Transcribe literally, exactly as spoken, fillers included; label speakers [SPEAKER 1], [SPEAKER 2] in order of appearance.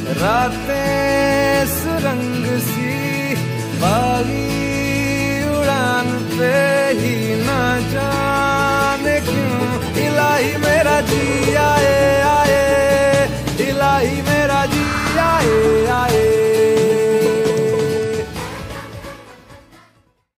[SPEAKER 1] रातें सुरंग सी बागी उड़ान पे ही ना जाने क्यों इलाही मेरा जी आए आए, इलाही मेरा जी आए आए।